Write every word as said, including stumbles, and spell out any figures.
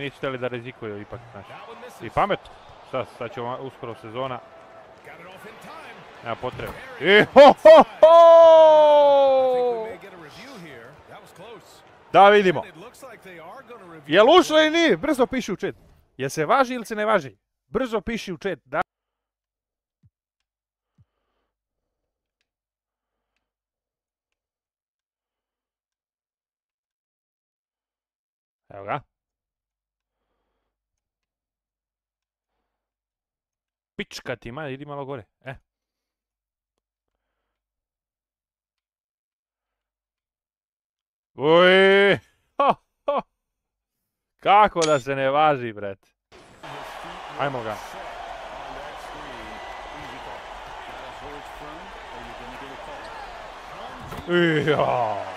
nisu htjeli da rizikuju ipak, znači. I pamet. Sad, sad će uskoro sezona. Nema potrebe. I ho ho ho! Da vidimo. Jel ušlo ili nije? Brzo piši u chat. Jel se važi ili se ne važi? Brzo piši u chat. Da. Evo ga. Pička ti ima, idi malo gore. E. Uj! Ho, ho. Kako da se ne važi, bret. Ajmo ga. Ija.